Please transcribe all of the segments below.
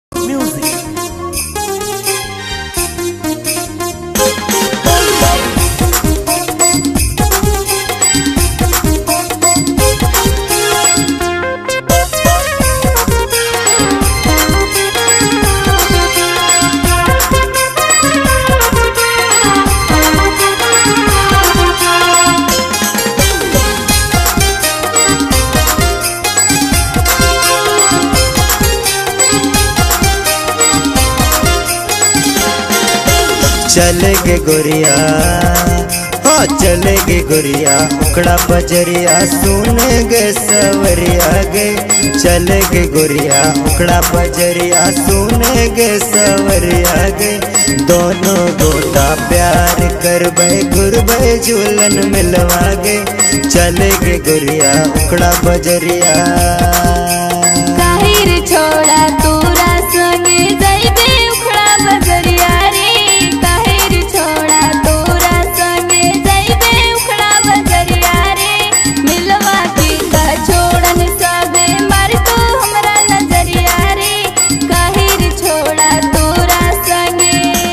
Music. चलेगे गोरिया, हाँ चलेगे गोरिया, उखड़ा बजरिया सुनेगे सवरिया गे। चलेगे गोरिया, उखड़ा बजरिया सुनेगे सवरिया गे। दोनों गोटा प्यार करबे घुरबे झूलन मिलवागे। चलेगे गोरिया, उखड़ा बजरिया। काहिर छोड़ा तोरा संगे जाइबे उखड़ा बजरिया रे। काहिर छोड़ा तोरा संगे जाइबे उखड़ा बजरिया रे। मिलवा के का छोड़न सबे मार तो हमरा नजरिया रे। काहिर छोड़ा तोरा संगे।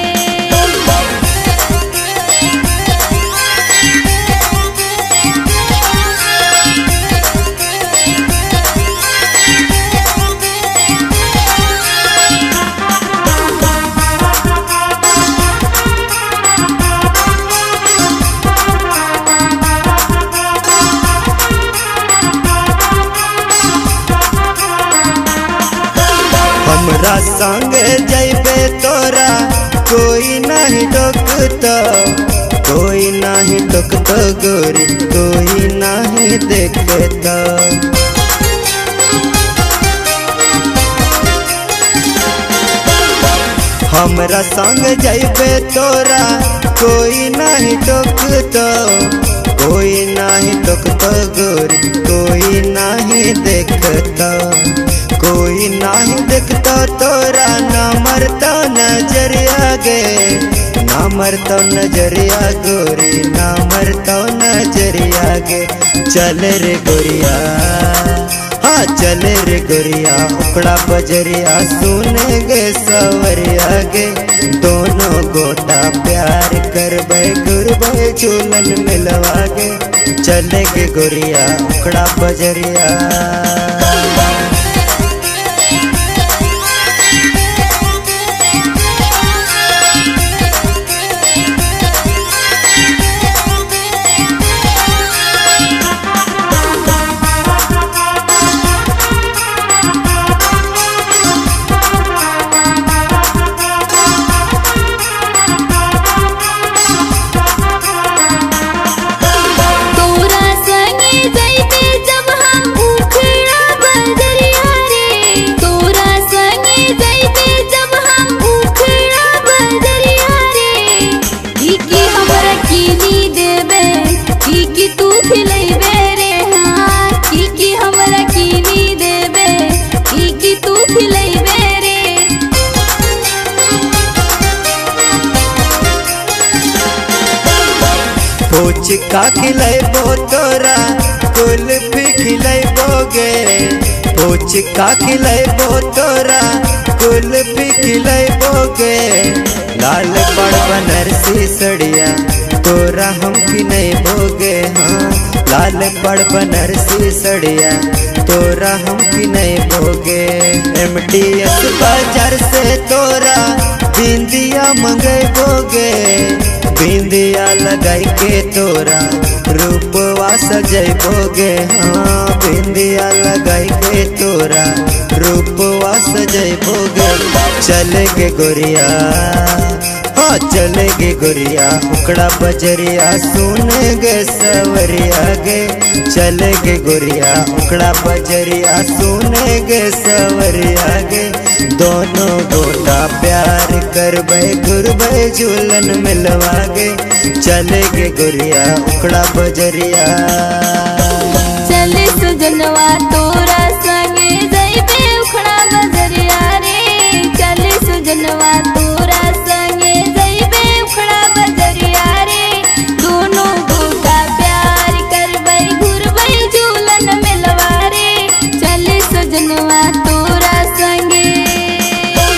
हमरा संगे जैबे तोरा कोई नहीं टोकतो, कोई नहीं टोकतो गोरी, कोई नहीं देखतो। हमरा संग जैबे तोरा कोई नहीं टोकतो, कोई नहीं टोकतो गोरी, कोई नहीं देखतो। कोई नहीं देखता तोरा ना मरता नजरिया गे। ना मरता नजरिया गोरी, ना मरता नजरिया गे। चले रे गोरिया, हाँ चले रे गोरिया, उखड़ा बजरिया सुनेगे सवरिया गे। दोनों गोटा प्यार करबे घुरबे झूलन मिलवागे। चलेगे गोरिया, उखड़ा बजरिया। पुचका खिलैबो तोरा कुल्फी खिलैबोगे। पुचका खिलैबो तोरा कुल्फी खिलैबोगे। लाल बड़ बनारसी सड़िया तोरा हम खिलैबोगे। हाँ लाल बड़ बनारसी सड़िया तोरा हम खिलैबोगे। MDS बाजार से तोरा बिंदिया मंगैबोगे। बिंदिया लगाई के तोरा रूपवा सजैबोगे। हाँ बिंदिया लगाई के तोरा रूपवा सजैबोगे। चलेगे गोरिया, हाँ चलेगे गोरिया, उखड़ा बजरिया सुनेगे सवरिया गे। चलेगे गोरिया, उखड़ा बजरिया सुनेगे सवरिया गे। दोनों गोटा प्यार करबे घुरबे झूलन मिलवागे। चलेगे गोरिया, उखड़ा बजरिया। चले सुजनवा तोरा संगे जाइबे उखड़ा बजरिया रे। चले सुजनवा तोरा संगे जाइबे उखड़ा बजरिया रे। दोनों गोटा प्यार करबे घुरबे झूलन मिलवा रे। चले सुजनवा तोरा संगे।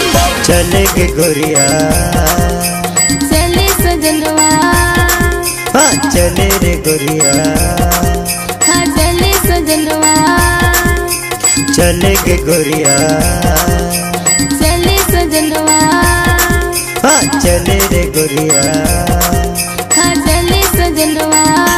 चले गे गोरिया, चले सजनवा, हाँ चले रे गोरिया, हाँ चले सजनवा, चले गे गोरिया, चले सजनवा, हाँ चले रे गोरिया, हाँ चले सजनवा।